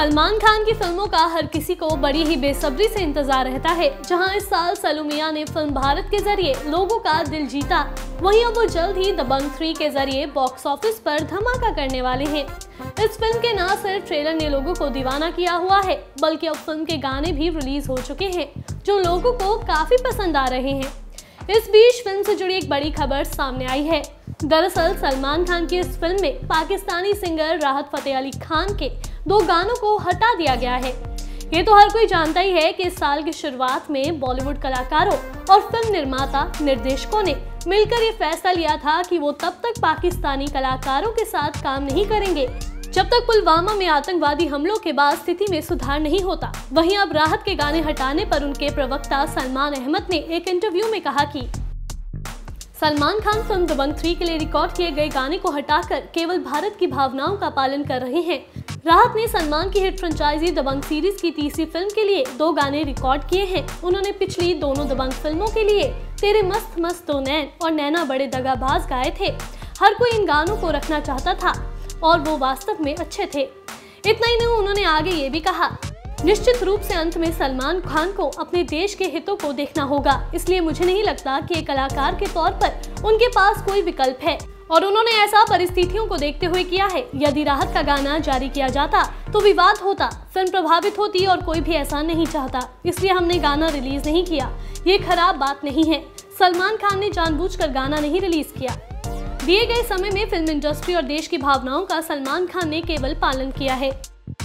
सलमान खान की फिल्मों का हर किसी को बड़ी ही बेसब्री से इंतजार रहता है। जहां इस साल सल्लू मियां ने फिल्म भारत के जरिए लोगों का दिल जीता, वहीं अब वो जल्द ही दबंग 3 के जरिए बॉक्स ऑफिस पर धमाका करने वाले हैं। इस फिल्म के न सिर्फ ट्रेलर ने लोगों को दीवाना किया हुआ है, बल्कि अब फिल्म के गाने भी रिलीज हो चुके हैं, जो लोगों को काफी पसंद आ रहे हैं। इस बीच फिल्म से जुड़ी एक बड़ी खबर सामने आई है। दरअसल सलमान खान की इस फिल्म में पाकिस्तानी सिंगर राहत फतेह अली खान के 2 गानों को हटा दिया गया है। ये तो हर कोई जानता ही है कि इस साल की शुरुआत में बॉलीवुड कलाकारों और फिल्म निर्माता निर्देशकों ने मिलकर ये फैसला लिया था कि वो तब तक पाकिस्तानी कलाकारों के साथ काम नहीं करेंगे जब तक पुलवामा में आतंकवादी हमलों के बाद स्थिति में सुधार नहीं होता। वहीं अब राहत के गाने हटाने पर उनके प्रवक्ता सलमान अहमद ने एक इंटरव्यू में कहा कि सलमान खान फिल्म दबंग 3 के लिए रिकॉर्ड किए गए गाने को हटाकर केवल भारत की भावनाओं का पालन कर रहे हैं। राहत ने सलमान की हिट फ्रेंचाइजी दबंग सीरीज की तीसरी फिल्म के लिए 2 गाने रिकॉर्ड किए हैं। उन्होंने पिछली दोनों दबंग फिल्मों के लिए तेरे मस्त मस्त दो नैन और नैना बड़े दगाबाज गाए थे। हर कोई इन गानों को रखना चाहता था और वो वास्तव में अच्छे थे। इतना ही नहीं, उन्होंने आगे ये भी कहा, निश्चित रूप से अंत में सलमान खान को अपने देश के हितों को देखना होगा, इसलिए मुझे नहीं लगता कि एक कलाकार के तौर पर उनके पास कोई विकल्प है और उन्होंने ऐसा परिस्थितियों को देखते हुए किया है। यदि राहत का गाना जारी किया जाता तो विवाद होता, फिल्म प्रभावित होती और कोई भी ऐसा नहीं चाहता, इसलिए हमने गाना रिलीज नहीं किया। ये खराब बात नहीं है। सलमान खान ने जानबूझकर गाना नहीं रिलीज किया। दिए गए समय में फिल्म इंडस्ट्री और देश की भावनाओं का सलमान खान ने केवल पालन किया है।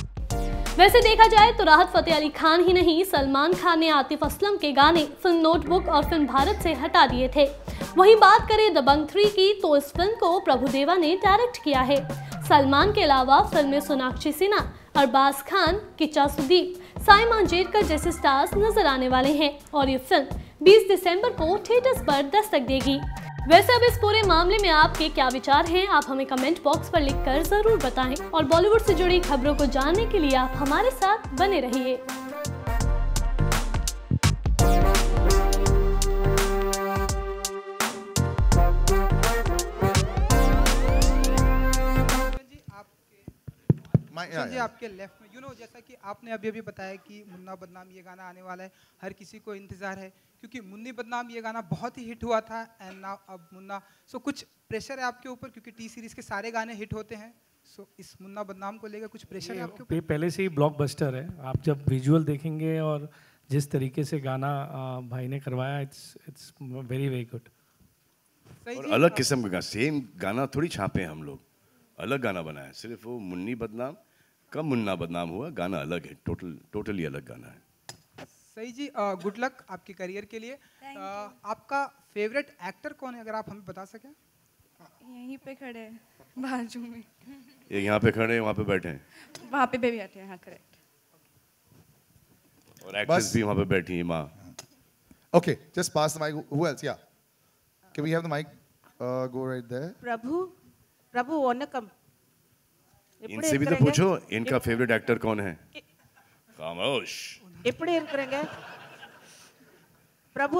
वैसे देखा जाए तो राहत फतेह अली खान ही नहीं, सलमान खान ने आतिफ असलम के गाने फिल्म नोटबुक और फिल्म भारत से हटा दिए थे। वहीं बात करें दबंग 3 की, तो इस फिल्म को प्रभुदेवा ने डायरेक्ट किया है। सलमान के अलावा फिल्म में सोनाक्षी सिन्हा, अरबाज खान, किच्चा सुदीप, साई मांजरेकर जैसे स्टार्स नजर आने वाले हैं और ये फिल्म 20 दिसंबर को थिएटर्स पर दस्तक देगी। वैसे अब इस पूरे मामले में आपके क्या विचार हैं, आप हमें कमेंट बॉक्स पर लिखकर जरूर बताएं और बॉलीवुड से जुड़ी खबरों को जानने के लिए आप हमारे साथ बने रहिए। जी आपके लेफ्ट में जैसा कि आपने अभी बताया कि मुन्ना बदनाम ये गाना आने वाला है, हर किसी को इंतजार है क्योंकि मुन्नी बदनाम ये गाना बहुत ही हिट हुआ था एंड नाउ अब मुन्ना। सो कुछ प्रेशर है आपके ऊपर क्योंकि टी सीरीज के सारे गाने हिट होते हैं। सो इस मुन्ना बदनाम को लेकर कुछ प्रेशर है आपके ऊपर? पहले से ही ब्लॉकबस्टर है। आप जब विजुअल देखेंगे और जिस तरीके से गाना भाई ने करवाया, इट्स वेरी वेरी गुड। और अलग किस्म का सेम गाना थोड़ी छापे हम लोग, अलग गाना बनाया। सिर्फ वो मुन्नी बदनाम कब मुन्ना बदनाम हुआ, गाना अलग है, टोटली अलग गाना है। सही जी, गुड लक आपके करियर के लिए। आपका फेवरेट एक्टर कौन है, अगर आप हमें बता सकें? यहीं पे खड़े हैं बाजू में। ये यहाँ पे खड़े हैं, वहाँ पे बैठे हैं, वहाँ पे भी बैठे हैं। हाँ करेक्ट। और एक्ट्रेस भी वहाँ पे बैठी है, माँ। Okay, just pass the mic. Who else? Yeah. Can we have the mic? Go right there. प्रभु वनकम। इनसे भी तो पूछो, इनका फेवरेट एक्टर कौन है? खामोश। எப்படி இருக்குறீங்க பிரபு?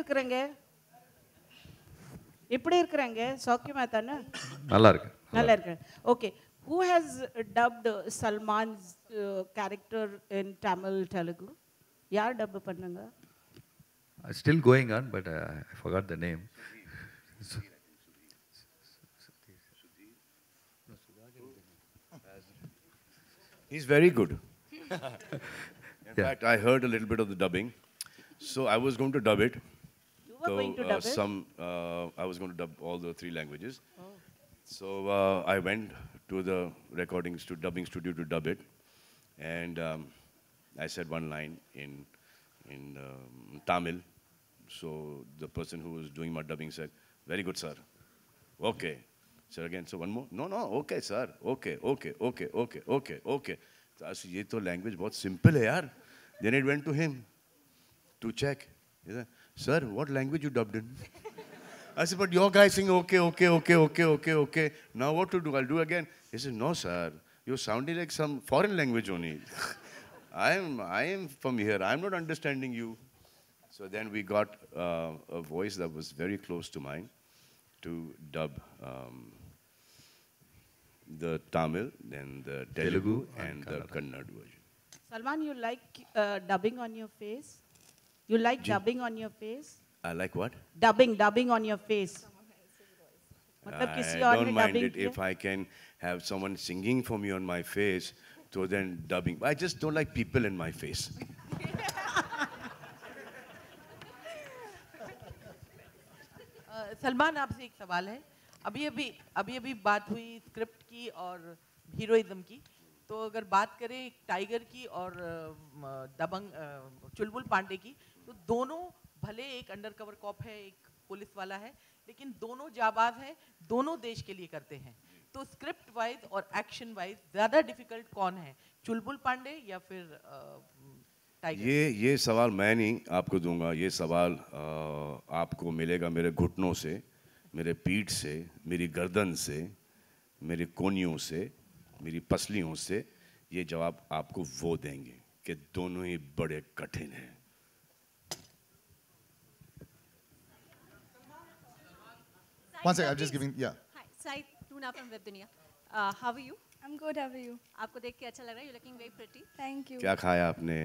எப்படி இருக்குறீங்க சௌக்கியமா தானே? நல்லா இருக்கு. நல்லா இருக்கு. Okay, who has dubbed Salman's character in Tamil Telugu? யார் டப் பண்ணாங்க? Still going on, but I forgot the name. He's very good. In fact, I heard a little bit of the dubbing, so I was going to dub it. You were going to dub it? I was going to dub all the 3 languages. Oh. So I went to the dubbing studio to dub it, and I said one line in Tamil. So the person who was doing my dubbing said, "Very good, sir." Okay. So again, so one more. No, okay, sir. Okay. So I said, ये तो language बहुत simple है यार. Then it went to him to check. He said, "Sir, what language you dubbed in?" I said, "But your guy saying okay. Now what to do? I'll do again." He said, "No, sir. You're sounding like some foreign language only. I am from here. I'm not understanding you." So then we got a voice that was very close to mine to dub the Tamil, then the Telugu, and the Kannada version. Salman, you like dubbing on your face? You like dubbing on your face? I like what? Dubbing on your face. I don't mind it if I can have someone singing for me on my face, so then dubbing. I just don't like people in my face. Salman, आपसे एक सवाल है. अभी बात हुई script की और heroism की. तो अगर बात करें टाइगर की और दबंग चुलबुल पांडे की, तो दोनों भले एक अंडरकवर कॉप है, एक पुलिस वाला है, लेकिन दोनों जाबाज हैं, दोनों देश के लिए करते हैं. तो स्क्रिप्ट वाइज और एक्शन वाइज ज़्यादा डिफिकल्ट कौन है, चुलबुल पांडे या फिर टाइगर? ये सवाल मैं नहीं आपको दूंगा. ये सवाल आपको मिलेगा मेरे घुटनों से, मेरे पीठ से, मेरी गर्दन से, मेरे कोनियों से, मेरी पसलियों से. ये जवाब आपको वो देंगे कि दोनों ही बड़े कठिन हैं. One second, I'm just giving, yeah. Hi, Said Tuna from Web Dunia. How are you? I'm good, how are you? आपको देख के अच्छा लग रहा है. You're looking very pretty. Thank you. क्या खाया आपने?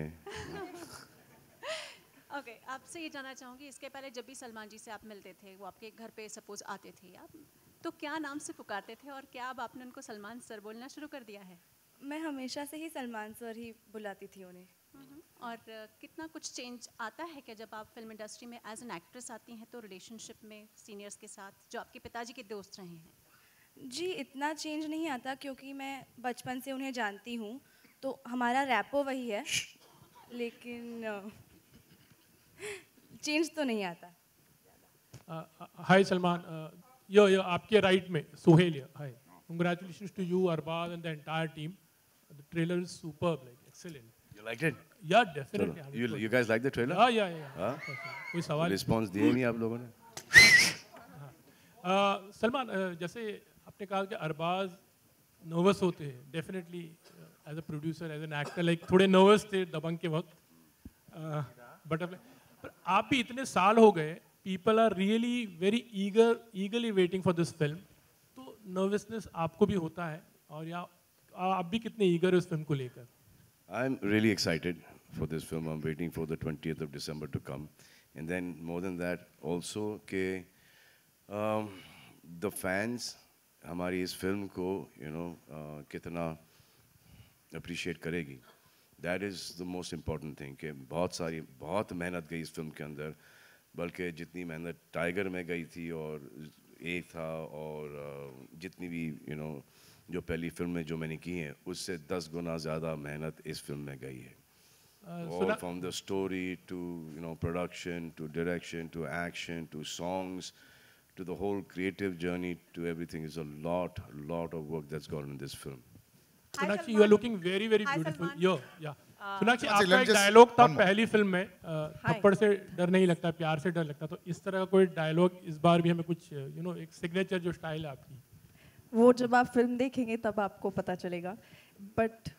Okay, आपसे ये जानना चाहूँगी, इसके पहले जब भी सलमान जी से आप मिलते थे, वो आपके घर पे सपोज आते थे आप, तो क्या नाम से पुकारते थे और क्या अब आपने उनको सलमान सर बोलना शुरू कर दिया है? मैं हमेशा से ही सलमान सर ही बुलाती थी उन्हें. और कितना कुछ चेंज आता है कि जब आप फिल्म इंडस्ट्री में एज एन एक्ट्रेस आती हैं तो रिलेशनशिप में सीनियर्स के साथ, जो आपके पिताजी के दोस्त रहे हैं? जी, इतना चेंज नहीं आता क्योंकि मैं बचपन से उन्हें जानती हूँ, तो हमारा रैपो वही है, लेकिन चेंज तो नहीं आता. हाय सलमान, यो आपके राइट में सोहेल. हाय, congratulations to you, Arbaz, and the entire team. The trailer is superb, like excellent. You liked it? Yeah, definitely. You guys like the trailer? Yeah. कोई सवाल? Response दिए नहीं आप लोगों ने? सलमान, जैसे आपने कहा कि अरबाज नर्वस होते हैं, definitely as a producer, as an actor, like थोड़े नर्वस थे दबंग के वक्त, पर आप भी इतने साल हो गए, people are really very eagerly waiting for this film, तो नर्वसनेस आपको भी होता है, और या आप भी कितने ईगर है उस फिल्म को लेकर? I'm really excited for this film. I'm waiting for the 20th of December to come. And then more than that also के the fans हमारी इस फिल्म को कितना appreciate करेगी. That is the most important thing कि बहुत मेहनत गई इस फिल्म के अंदर, बल्कि जितनी मेहनत टाइगर में गई थी और एक था और जितनी भी जो पहली फिल्म में जो मैंने की है उससे 10 गुना ज़्यादा मेहनत इस फिल्म में गई है. All from the story to production to direction to action to songs to the whole creative journey to everything is a lot of work that's gone in this film. Sonakshi, you are looking very beautiful. Yeah. Sonakshi, आपका एक dialogue था पहली film में, थप्पड़ से डर नहीं लगता, प्यार से डर लगता, तो इस तरह का कोई डायलॉग इस बार भी हमें कुछ एक सिग्नेचर जो स्टाइल है आपकी, वो जब आप फिल्म देखेंगे तब आपको पता चलेगा. बट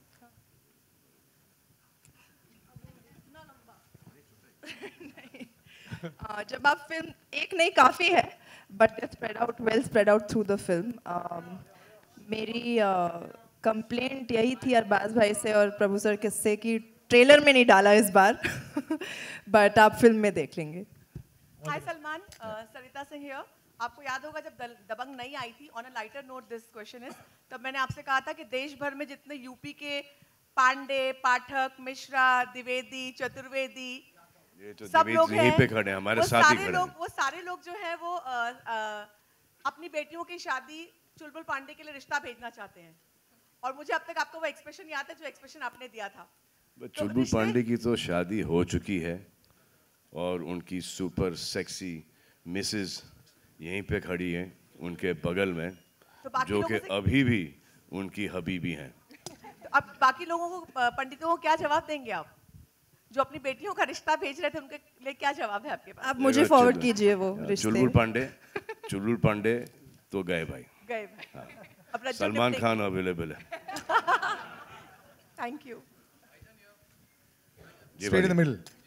जब आप फिल्म एक नहीं काफ़ी है, but spread out through the film. मेरी कंप्लेंट यही थी अरबाज भाई से और प्रभु सर किससे कि ट्रेलर में नहीं डाला इस बार, बट आप फिल्म में देख लेंगे. Hi Salman, Sarita Singh here. आपको याद होगा जब दबंग नहीं आई थी, on a lighter note this question is, तब मैंने आपसे कहा था कि देश भर में जितने यूपी के पांडे, पाठक, मिश्रा, द्विवेदी, चतुर्वेदी, सब लोग हैं, पे खड़े हैं, हमारे साथ ही खड़े हैं. वो सारे लोग जो हैं वो अपनी बेटियों की शादी चुलबुल पांडे के लिए रिश्ता भेजना चाहते हैं, और मुझे अब तक आपको वो एक्सप्रेशन याद है जो एक्सप्रेशन आपने दिया था. चुलबुल पांडे की तो शादी हो चुकी है और उनकी सुपर सेक्सी मिसेस यहीं पे खड़ी है उनके बगल में, तो जो कि अभी भी उनकी हबीबी हैं. तो अब बाकी लोगों को, पंडितों को क्या जवाब देंगे आप, जो अपनी बेटियों का रिश्ता भेज रहे थे, उनके लिए क्या जवाब है आपके पास? आप मुझे फॉरवर्ड कीजिए वो रिश्ते. चुलबुल पांडे तो गए भाई. सलमान खान अवेलेबल है. Thank you. Straight in the middle.